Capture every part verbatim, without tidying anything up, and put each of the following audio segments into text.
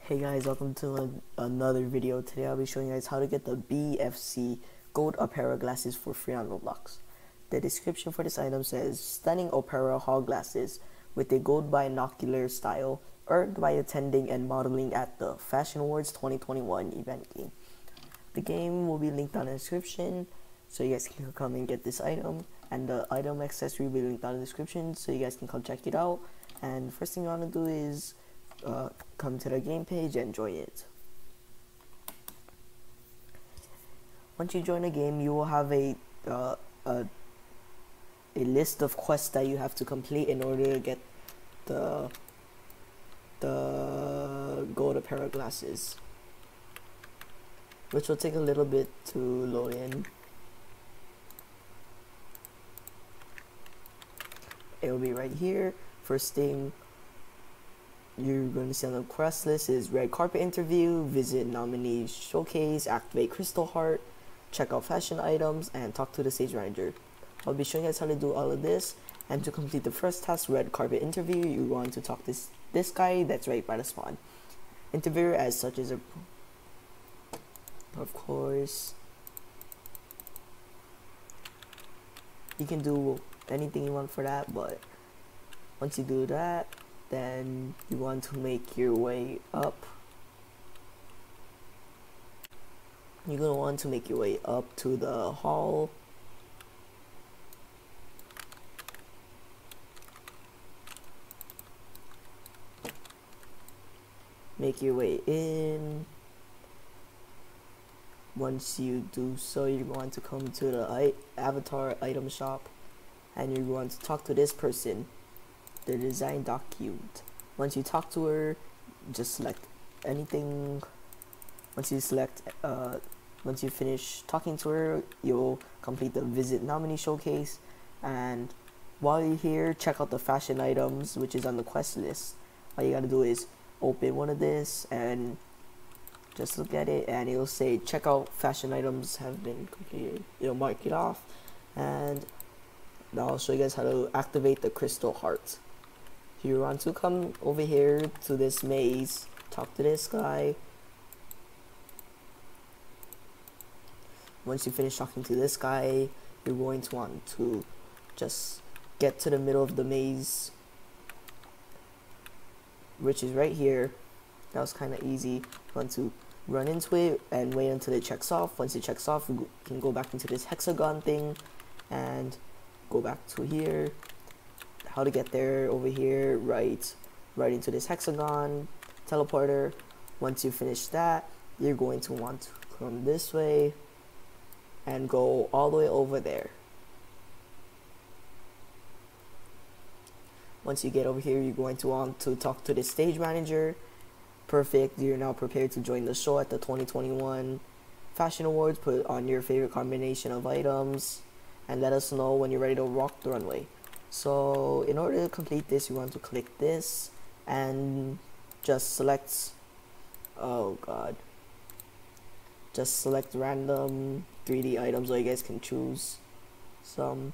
Hey guys, welcome to a, another video. Today I'll be showing you guys how to get the B F C Gold Opera Glasses for free on Roblox. The description for this item says, stunning opera hall glasses with a gold binocular style earned by attending and modeling at the Fashion Awards twenty twenty-one event game. The game will be linked on the description, so you guys can come and get this item, and the item accessory will be linked on the description, so you guys can come check it out. And first thing you want to do is Uh, come to the game page and join it. Once you join the game, you will have a, uh, a a list of quests that you have to complete in order to get the the gold opera glasses, which will take a little bit to load in. It will be right here. First thing you're going to see on the quest list is red carpet interview, visit nominee showcase, activate crystal heart, check out fashion items, and talk to the stage manager. I'll be showing you guys how to do all of this. And to complete the first task, red carpet interview, you want to talk to this this guy that's right by the spawn. Interviewer as such is a, of course, you can do anything you want for that, but once you do that, then you want to make your way up. You're going to want to make your way up to the hall. Make your way in. Once you do so, you're going to come to the I avatar item shop, and you're going to talk to this person, the design document. Once you talk to her, just select anything. Once you select, uh, once you finish talking to her, you'll complete the visit nominee showcase. And while you're here, check out the fashion items, which is on the quest list. All you gotta do is open one of this and just look at it, and it'll say check out fashion items have been completed. It'll mark it off, and now I'll show you guys how to activate the crystal heart. You want to come over here to this maze, talk to this guy. Once you finish talking to this guy, you're going to want to just get to the middle of the maze, which is right here. That was kind of easy. You want to run into it and wait until it checks off. Once it checks off, you can go back into this hexagon thing and go back to here. How to get there over here, right right into this hexagon teleporter. Once you finish that, you're going to want to come this way and go all the way over there. Once you get over here, you're going to want to talk to the stage manager. Perfect, you're now prepared to join the show at the twenty twenty-one Fashion Awards. Put on your favorite combination of items and let us know when you're ready to rock the runway. So in order to complete this, you want to click this and just select, oh god, just select random three D items, or you guys can choose some.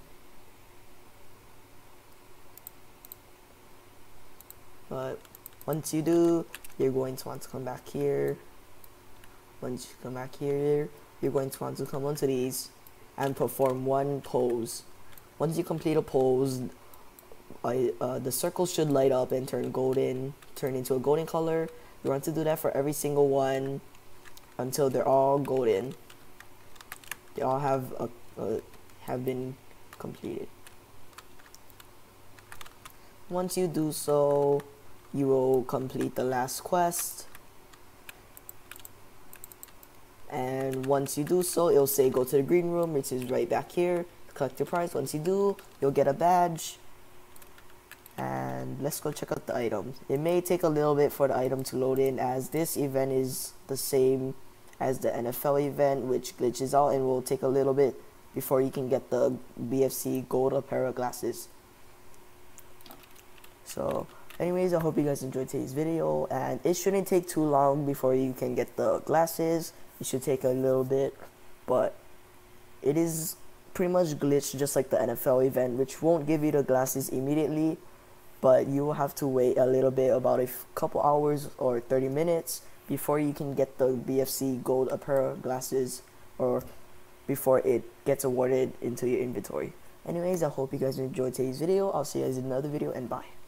But once you do, you're going to want to come back here. Once you come back here, you're going to want to come onto these and perform one pose. Once you complete a pose, I, uh, the circle should light up and turn golden, turn into a golden color. You want to do that for every single one until they're all golden. They all have a, uh, have been completed. Once you do so, you will complete the last quest. And once you do so, it'll say go to the green room, which is right back here. Collect your prize. Once you do, you'll get a badge. And let's go check out the item. It may take a little bit for the item to load in, as this event is the same as the N F L event, which glitches out and will take a little bit before you can get the B F C Gold Opera Glasses. So anyways, I hope you guys enjoyed today's video, and it shouldn't take too long before you can get the glasses. It should take a little bit, but it is pretty much glitched just like the N F L event, which won't give you the glasses immediately. but you will have to wait a little bit, about a couple hours or thirty minutes, before you can get the B F C Gold Opera Glasses, or before it gets awarded into your inventory. Anyways, I hope you guys enjoyed today's video. I'll see you guys in another video, and bye.